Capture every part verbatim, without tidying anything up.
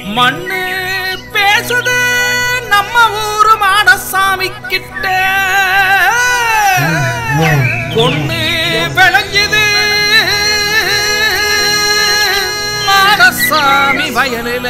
மண்ணு பேசுது நம்ம ஊரு மாடசாமி கிட்ட, பொண்ணு விளைஞ்சுது மாடசாமி வயலில.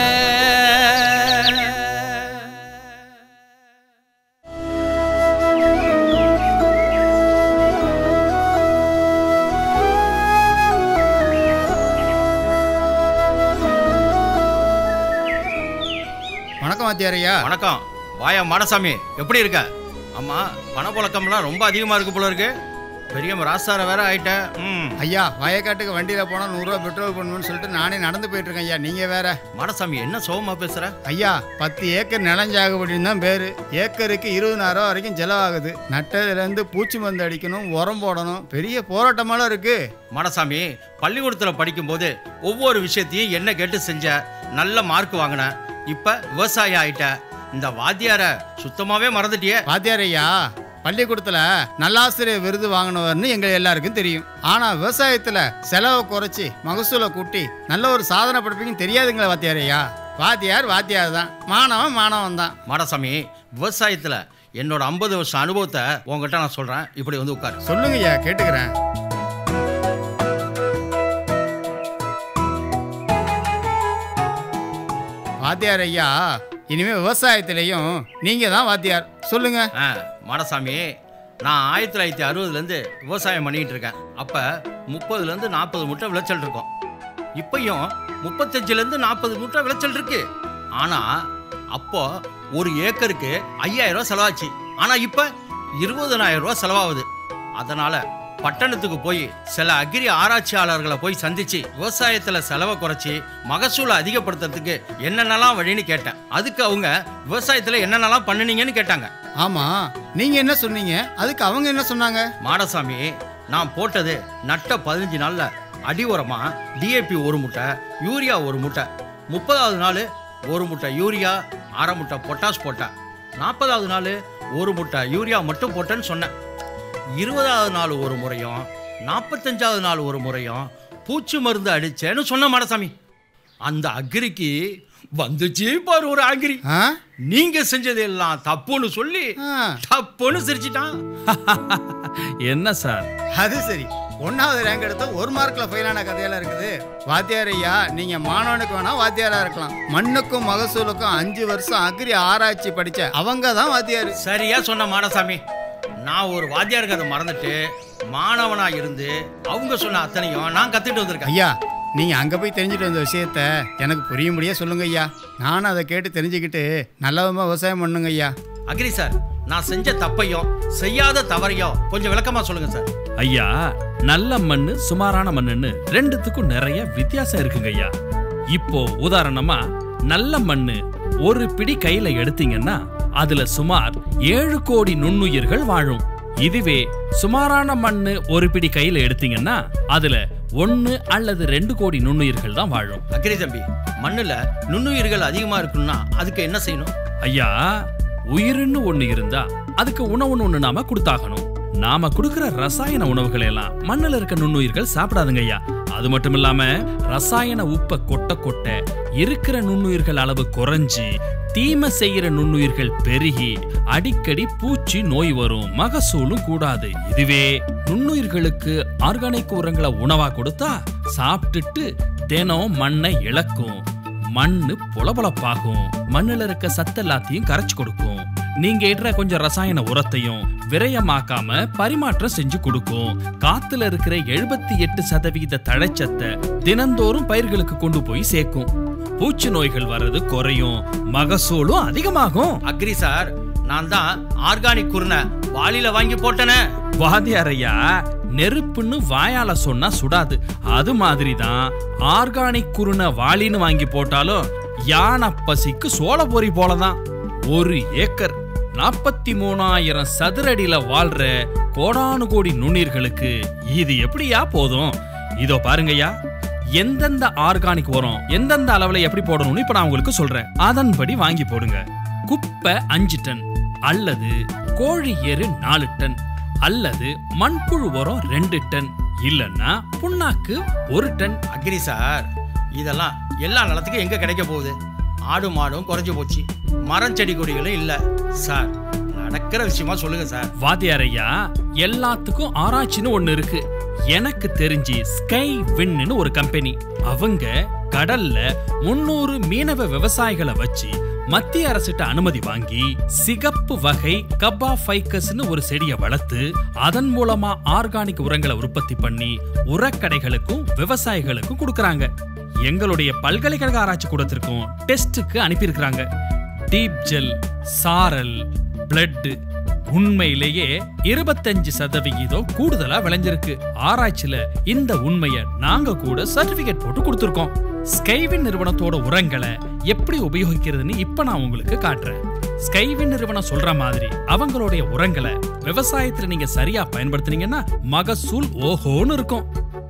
வணக்கம் வாத்தியாரையா. வணக்கம். வாயா மாடசாமி, எப்படி இருக்க? ஆமா, பணப்புழக்கம்லாம் ரொம்ப அதிகமா இருக்கு போல இருக்கு. பெரிய ராசார வேற ஆயிட்டேன். ம் ஐயா, வயக்காட்டுக்கு வண்டியில போனா நூறுரூவா பெட்ரோல் பண்ணுவேன்னு சொல்லிட்டு நானே நடந்து போயிட்டு இருக்கேன் ஐயா. நீங்க வேற. மாடசாமி, என்ன சோகமா பேசுற? ஐயா, பத்து ஏக்கர் நிலஞ்சாகுபடின்னு தான் பேரு. ஏக்கருக்கு இருபதாயிரம் வரைக்கும் செலவாகுது. நட்டதுல இருந்து பூச்சி மருந்து அடிக்கணும், உரம் போடணும், பெரிய போராட்டமெல்லாம் இருக்கு. மாடசாமி, பள்ளிக்கூடத்துல படிக்கும் போது ஒவ்வொரு விஷயத்தையும் என்ன கேட்டு செஞ்ச, நல்ல மார்க் வாங்கின. இப்ப விவசாயம் ஆயிட்ட. இந்த வாத்தியார சுத்தமாவே மறந்துட்டியே. வாத்தியாரையா, பள்ளிக்கூடத்துல நல்லாசிரியர் விருது வாங்கினவர்னு எங்க எல்லாருக்கும் தெரியும். ஆனா விவசாயத்துல செலவை குறைச்சி மகசூலை கூட்டி நல்ல ஒரு சாதனை படிப்பீங்கன்னு தெரியாதுங்களா வாத்தியாரையா? வாத்தியார் வாத்தியார் தான், மாணவன் மாணவன் தான். மாடசாமி, விவசாயத்துல என்னோட ஐம்பது வருஷம் அனுபவத்தை உங்ககிட்ட நான் சொல்றேன். இப்படி வந்து உட்காரு. சொல்லுங்க ஐயா, கேட்டுக்கிறேன். வாத்தியார் ஐயா, இனிமே விவசாயத்திலையும் நீங்க தான் வாத்தியார். சொல்லுங்க. மாடசாமி, நான் ஆயிரத்தி தொள்ளாயிரத்தி அறுபதுலேருந்து விவசாயம் பண்ணிக்கிட்டு இருக்கேன். அப்போ முப்பதுலேருந்து நாற்பது மூட்டை விளைச்சல் இருக்கும். இப்பயும் முப்பத்தஞ்சுலேருந்து நாற்பது மூட்டை விளைச்சல் இருக்கு. ஆனால் அப்போ ஒரு ஏக்கருக்கு ஐயாயிரம் ரூபா செலவாச்சு. ஆனால் இப்போ இருபதனாயிரம் ரூபா செலவாகுது. அதனால் பட்டணத்துக்கு போய் சில அக்ரி ஆராய்ச்சியாளர்களை போய் சந்திச்சு விவசாயத்தில் செலவை குறைச்சி மகசூலை அதிகப்படுத்துறதுக்கு என்னென்னலாம் வழின்னு கேட்டேன். அதுக்கு அவங்க விவசாயத்தில் என்னென்னலாம் பண்ணுனீங்கன்னு கேட்டாங்க. ஆமா, நீங்க என்ன சொன்னீங்க? அதுக்கு அவங்க என்ன சொன்னாங்க? மாடசாமி, நான் போட்டது நட்ட பதினஞ்சு நாள்ல அடி உரமா டிஏபி ஒரு முட்டை, யூரியா ஒரு முட்டை, முப்பதாவது நாள் ஒரு முட்டை யூரியா, அரை முட்டை பொட்டாஸ் போட்டேன், நாற்பதாவது நாள் ஒரு முட்டை யூரியா மட்டும் போட்டேன்னு சொன்னேன். இருபதாவது நாள் ஒரு முறையும் நாற்பத்தஞ்சாவது நாள் ஒரு முறையும் பூச்சி மருந்து அடிச்சேன்னு சொன்ன மாடசாமி. அந்த அக்ரிக்கு வந்துச்சு பாரு ஒரு அக்ரி. நீங்க செஞ்சது எல்லாம் தப்புன்னு சொல்லி தப்புன்னு சிரிச்சிட்டான். என்ன சார் அது சரி, ஒன்னாவது ரேங்க் எடுத்த ஒரு மார்க்ல ஃபெயிலான கதையெல்லாம் இருக்குது. வாத்தியார் ஐயா, நீங்க மாணவனுக்கு வேணா வாத்தியாரா இருக்கலாம். மண்ணுக்கும் மகசூலுக்கும் அஞ்சு வருஷம் அக்ரி ஆராய்ச்சி படிச்ச அவங்க தான் வாத்தியார். சரியா சொன்ன மாடசாமி. நான் ஒரு வாத்தியாருக்கு அதை மறந்துட்டு மாணவனா இருந்து அவங்க சொன்ன அத்தனையும் நான் கத்துட்டு வந்திருக்கேன். ஐயா, நீங்க அங்க போய் தெரிஞ்சுட்டு வந்த விஷயத்த எனக்கு புரியும்படியா சொல்லுங்க ஐயா. நானும் அதை கேட்டு தெரிஞ்சுக்கிட்டு நல்லவிதமா விவசாயம் பண்ணுங்க ஐயா. அக்ரி சார், நான் செஞ்ச தப்பையும் செய்யாத தவறையும் கொஞ்சம் விளக்கமா சொல்லுங்க சார். ஐயா, நல்ல மண்ணு சுமாரான மண்ணுன்னு ரெண்டுத்துக்கும் நிறைய வித்தியாசம் இருக்குங்க ஐயா. இப்போ உதாரணமா நல்ல மண்ணு ஒரு பிடி கையில எடுத்தீங்கன்னா அதுல சுமார் ஏழு கோடி நுண்ணுயிர்கள் வாழும். இதுவே சுமாரான மண்ணு ஒரு பிடி கையில எடுத்தீங்கன்னா அதுல ஒன்னு அல்லது ரெண்டு கோடி நுண்ணுயிர்கள் தான் வாழும். அக்ரி தம்பி, மண்ணுல நுண்ணுயிர்கள் அதிகமா இருக்குன்னா அதுக்கு என்ன செய்யணும்? ஐயா, உயிர்னு ஒண்ணு இருந்தா அதுக்கு உணவுன்னு ஒண்ணு நாம கொடுத்தாகணும். நாம கொடுக்கிற ரசாயன உணவுகளை எல்லாம் மண்ணுல இருக்க நுண்ணுயிர்கள் சாப்பிடாதுங்க ஐயா. அது மட்டும் இல்லாம ரசாயன உப்ப கொட்ட கொட்ட இருக்கிற நுண்ணுயிர்கள் அளவு குறைஞ்சி தீமை செய்யற நுண்ணுயிர்கள் பெருகி அடிக்கடி பூச்சி நோய் வரும், மகசூலும் கூடாது. இதுவே நுண்ணுயிர்களுக்கு ஆர்கானிக் உரங்களை உணவா கொடுத்தா சாப்பிட்டுட்டு தினம் மண்ணை இழக்கும், மண்ணு பொலபொலப்பாகும், மண்ணுல இருக்க சத்து எல்லாத்தையும் கரைச்சு கொடுக்கும். நீங்க இடுற கொஞ்சம் ரசாயன உரத்தையும் விரயமாக்காம பரிமாற்றம் செஞ்சு கொடுக்கும். காத்துல இருக்கிற எழுபத்தி எட்டு சதவீத தழைச்சத்தை தினந்தோறும் பயிர்களுக்கு கொண்டு போய் சேர்க்கும். பூச்சி நோய்கள் வர்றது குறையும், மகசூலும் அதிகமாகும். அக்ரி சார், நான் தான் ஆர்கானிக் குருணை வாளியில வாங்கி போட்டேனே. வாதியாரையா, நெருப்புன்னு வாயால சொன்னா சுடாது. அது மாதிரிதான் ஆர்கானிக் குருணை வாளின்னு வாங்கி போட்டாலும் யானை பசிக்கு சோள பொறி போலதான். ஒரு ஏக்கர் நாற்பத்தி மூணாயிரம் சதுரடியில வாழ்ற கோடானு கோடி நுண்ணீர்களுக்கு இது எப்படியா போதும்? இதோ பாருங்கய்யா, எந்தெந்த ஆர்கானிக் உரம் எந்தெந்த அளவுல எப்படி போடணும்னு இப்ப நான் உங்களுக்கு சொல்றேன். அதன்படி வாங்கி போடுங்க. குப்பை அஞ்சு டன் அல்லது கோழி எரு நாலு டன் அல்லது மண்புழு உரம் ரெண்டு டன் இல்லன்னா புண்ணாக்கு ஒரு டன். அக்ரி சார், இதெல்லாம் எல்லா நிலத்துக்கும் எங்க கிடைக்க போகுது? ஆடு மாடும் குறைஞ்சு போச்சு, மரம் செடி கொடிகளும் இல்ல சார். நடக்கிற விஷயமா சொல்லுங்க சார். வாத்தியார் ஐயா, எல்லாத்துக்கும் ஆராய்ச்சின்னு ஒண்ணு இருக்கு. எனக்கு தெரிஞ்சு ஸ்கை வின்னு ஒரு கம்பெனி, அவங்க கடல்ல முன்னூறு மீனவ விவசாயிகளை வச்சு மத்திய அரசிட்ட அனுமதி வாங்கி சிகப்பு வகை கப்பா ஃபைக்கஸ்னு ஒரு செடியை வளர்த்து அதன் மூலமா ஆர்கானிக் உரங்களை உற்பத்தி பண்ணி உரக்கடைகளுக்கும் விவசாயிகளுக்கும் கொடுக்கறாங்க. எங்களுடைய பல்கலைக்கழக ஆராய்ச்சி கூடத்திற்கும் டெஸ்டுக்கு அனுப்பியிருக்கிறாங்க. டீப் ஜெல், சாரல், பிளட் உண்மையிலேயே இருபத்தஞ்சு சதவிகிதம் கூடுதலா விளைஞ்சிருக்கு. ஆராய்ச்சியில இந்த உண்மையை நாங்க கூட சர்டிபிகேட் போட்டு கொடுத்திருக்கோம். ஸ்கைவின் நிறுவனத்தோட உரங்களை எப்படி உபயோகிக்கிறதுன்னு இப்ப நான் உங்களுக்கு காட்டுறேன். ஸ்கைவின் நிறுவனம் சொல்ற மாதிரி அவங்களுடைய உரங்களை விவசாயத்துல நீங்க சரியா பயன்படுத்தினீங்கன்னா மகசூல் ஓஹோன்னு இருக்கும்.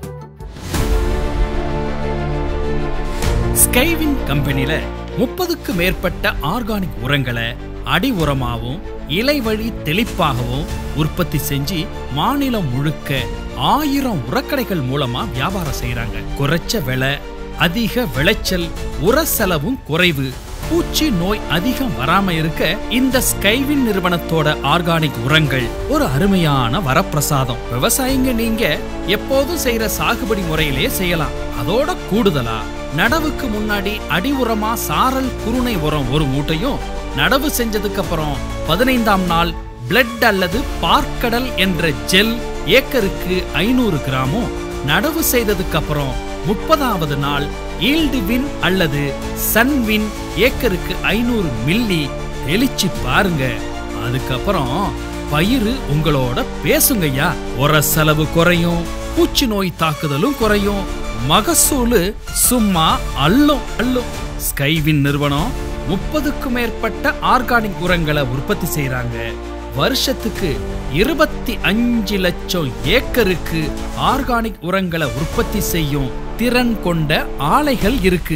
ஸ்கைவின் கம்பெனில முப்பதுக்கு மேற்பட்ட ஆர்கானிக் உரங்களை அடி உரமாகவும் இலை வழி தெளிப்பாகவும் உற்பத்தி செஞ்சு மாநிலம் முழுக்க ஆயிரம் உரக்கடைகள் மூலமா வியாபாரம் செய்யறாங்க. குறைச்ச விலை, அதிக விளைச்சல், உர செலவும் குறைவு, பூச்சி நோய் அதிகம் வராம இருக்க இந்த ஸ்கைவின் நிறுவனத்தோட ஆர்கானிக் உரங்கள் ஒரு அருமையான வரப்பிரசாதம். விவசாயிங்க நீங்க எப்போதும் செய்யற சாகுபடி முறையிலே செய்யலாம். அதோட கூடுதலா நடவுக்கு முன்னாடி அடி உரமா சாரல் குருணை உரம் ஒரு மூட்டையும், நடவு செஞ்சதுக்கு அப்புறம் பதினைந்தாம் நாள் பிளட் அல்லது பார்க்கடல் என்ற ஜெல் ஏக்கருக்கு ஐநூறு கிராமும், நடவு செய்ததுக்கு அப்புறம் முப்பதாவது நாள் ஈல்டுவின் அல்லது சன்வின் ஏக்கருக்கு ஐநூறு மில்லி தெளிச்சு பாருங்க. அதுக்கப்புறம் பயிறு உங்களோட பேசுங்கய்யா. உர செலவு குறையும், பூச்சி நோய் தாக்குதலும் குறையும், மகசூலு சும்மா அள்ளும் அள்ளும். ஸ்கைவின் நிறுவனம் முப்பதுக்கும் மேற்பட்ட ஆர்கானிக் உரங்களை உற்பத்தி செய்யறாங்க. வருஷத்துக்கு இருபத்தி அஞ்சு லட்சம் ஏக்கருக்கு ஆர்கானிக் உரங்களை உற்பத்தி செய்யும் திறன் கொண்ட ஆலைகள் இருக்கு.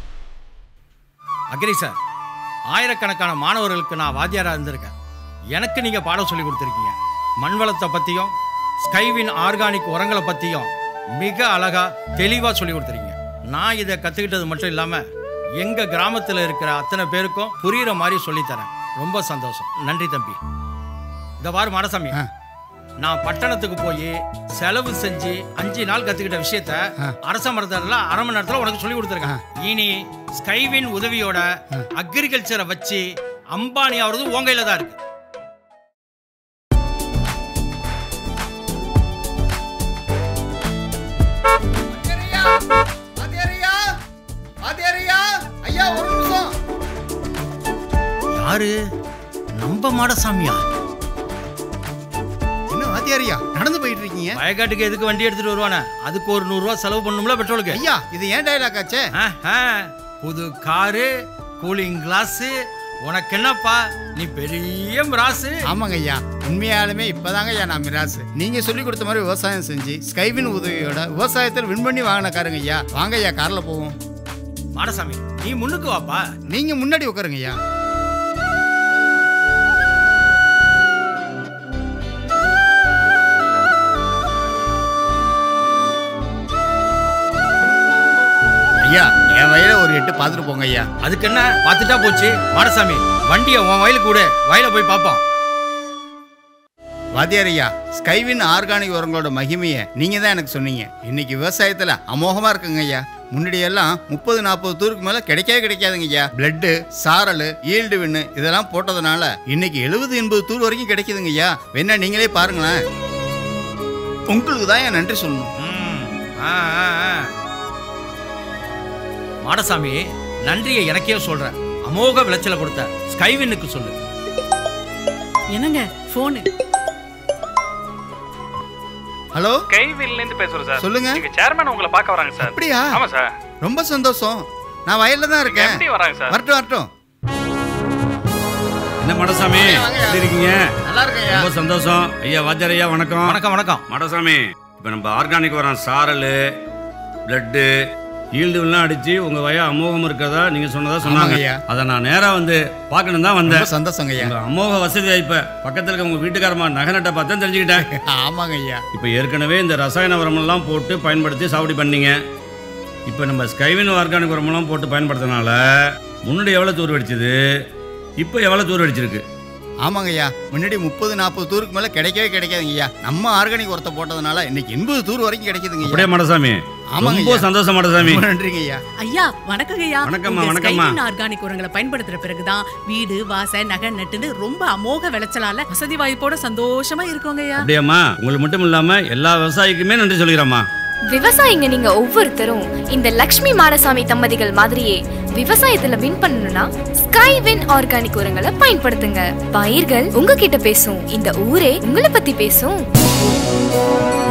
அக்ரி சார், ஆயிரக்கணக்கான மாணவர்களுக்கு நான் வாத்தியாரா இருந்திருக்கேன். எனக்கு நீங்க பாடம் சொல்லி கொடுத்துருக்கீங்க. மண்வளத்தை பத்தியும் ஸ்கைவின் ஆர்கானிக் உரங்களை பத்தியும் மிக அழகா தெளிவா சொல்லி கொடுத்துருக்கீங்க. நான் இதை கத்துக்கிட்டது மட்டும் இல்லாம எங்க கிராமத்துல இருக்கிற அத்தனை பேருக்கும் புரியுற மாதிரி சொல்லித்தரேன். ரொம்ப சந்தோஷம். நன்றி தம்பி. இந்த வாரம் மாடசாமி, நான் பட்டணத்துக்கு போய் செலவு செஞ்சு அஞ்சு நாள் கத்துக்கிட்ட விஷயத்த அரச மரத்துல அரை மணி நேரத்துல உனக்கு சொல்லி கொடுத்துருக்கேன். இனி ஸ்கைவின் உதவியோட அக்ரிகல்ச்சரை வச்சு அம்பானி ஆவது உன் கையில தான் இருக்கு. யாரு? நம்ம மாடசாமியா? என்ன வாத்தியாரியா நடந்து போயிட்டு இருக்கீங்க? வயக்காட்டுக்கு எதுக்கு வண்டி எடுத்துட்டு வருவானே, அதுக்கு ஒரு நூறு ரூபாய் செலவு பண்ணும்ல பெட்ரோலுக்கு. ஐயா, இது ஏன் டயலாக் ஆச்சே? புது காரு, கூலிங் கிளாஸ், உனக்கு என்னப்பா, நீ பெரிய மிராசு. ஆமாங்க ஐயா, உண்மையாலுமே இப்பதாங்க ஐயா நான் மிராசு. நீங்க சொல்லி கொடுத்த மாதிரி விவசாயம் செஞ்சு ஸ்கைவின் உதவியோட விவசாயத்தில் வின் பண்ணி வாங்கினக்காரங்க ஐயா. வாங்க ஐயா, கார்ல போவோம். மாடசாமி, நீ முன்னுக்கு வாப்பா. நீங்க முன்னாடி உட்காருங்க ஐயா. ஐயா, என் வயல ஒரு எட்டு பாத்துட்டு போங்க ஐயா. அதுக்கு என்ன, பாத்துட்டா போச்சு. மாடசாமி, வண்டியை உன் வயலுக்கு கூட வயல போய் பாப்போம். வாத்தியார் ஐயா, ஸ்கைவின் ஆர்கானிக் உரங்களோட மகிமையை நீங்க தான் எனக்கு சொன்னீங்க. இன்னைக்கு விவசாயத்துல அமோகமா இருக்குங்க ஐயா. முன்னாடி எல்லாம் முப்பது நாற்பது தூருக்கு மேல கிடைக்கவே கிடைக்காதுங்க ஐயா. பிளட்டு, சாரல், ஈல்டு வின்னு இதெல்லாம் போட்டதுனால இன்னைக்கு எழுபது எண்பது தூர் வரைக்கும் கிடைக்குதுங்க ஐயா. வேணா நீங்களே பாருங்களேன். உங்களுக்கு தான் என் நன்றி சொல்லணும். மாடசாமி, நன்றியை எனக்கே சொல்றேன். அமோக விளைச்சலை கொடுத்த ஸ்கைவின்னுக்கு சொல்லு. என்னங்க போன்? ஹலோ, ஸ்கைவின்ல இருந்து பேசுறேன் சார். சொல்லுங்க. நீங்க சேர்மன் உங்களை பார்க்க வராங்க சார். அப்படியா? ஆமா சார். ரொம்ப சந்தோஷம். நான் வயல்ல தான் இருக்கேன். எப்படி வராங்க சார்? வரட்டும் வரட்டும். என்ன மாடசாமி, எப்படி இருக்கீங்க? நல்லா இருக்கேன். ரொம்ப சந்தோஷம் ஐயா. வாத்தியார் ஐயா, வணக்கம். வணக்கம் வணக்கம். மாடசாமி, இப்போ நம்ம ஆர்கானிக் வரோம். சாரல், பிளட்டு, ஈல்டுலாம் அடிச்சு உங்க வய அமோகம் இருக்கிறதா நீங்க சொன்னதா சொன்னாங்க. அதை நான் நேரா வந்து பார்க்கணும் தான் வந்தேன். சந்தோஷங்க ஐயா. அமோக வசதி வாய்ப்ப பக்கத்துல இருக்க உங்க வீட்டுக்காரமா நகநட்டை பார்த்தா தெரிஞ்சுக்கிட்டேன். ஆமாங்க ஐயா. இப்போ ஏற்கனவே இந்த ரசாயன உரமெல்லாம் போட்டு பயன்படுத்தி சாவடி பண்ணீங்க. இப்போ நம்ம ஸ்கைவின் ஆர்கானிக் உரமெல்லாம் போட்டு பயன்படுத்தினால முன்னாடி எவ்வளோ தூர் வெடிச்சது, இப்போ எவ்வளோ தூர் வெடிச்சிருக்கு? ஆமாங்க ஐயா, முன்னாடி முப்பது நாற்பது தூருக்கு மேலே கிடைக்கவே கிடைக்காதுங்க ஐயா. நம்ம ஆர்கானிக் உரத்தை போட்டதுனால இன்னைக்கு எண்பது தூர் வரைக்கும் கிடைக்குதுங்க ஐயா. அப்படியே மாடசாமி, ஆமாங்க ரொம்ப சந்தோஷம் மாடசாமி. நன்றிங்க ஐயா. ஐயா வணக்கங்க ஐயா. வணக்கம்மா, இந்த வணக்கம்மா. ஸ்கைவின் ஆர்கானிக் உரங்களை பயன்படுத்துற பிறகுதான் வீடு வாச நகை நட்டுன்னு ரொம்ப அமோக விளைச்சலால வசதி வாய்ப்போட சந்தோஷமா இருக்கோங்க ஐயா. அப்படியாம்மா, உங்களுக்கு மட்டும் இல்லாம எல்லா விவசாயிக்குமே நன்றி சொல்லிக்கிறோம்மா. விவசாயிங்க நீங்க ஒவ்வொருத்தரும் இந்த லக்ஷ்மி மாடசாமி தம்பதிகள் மாதிரியே விவசாயத்துல வின் பண்ணணும்னா ஸ்கைவின் ஆர்கானிக் உரங்களை பயன்படுத்துங்க. பயிர்கள் உங்ககிட்ட பேசும், இந்த ஊரே உங்களை பத்தி பேசும்.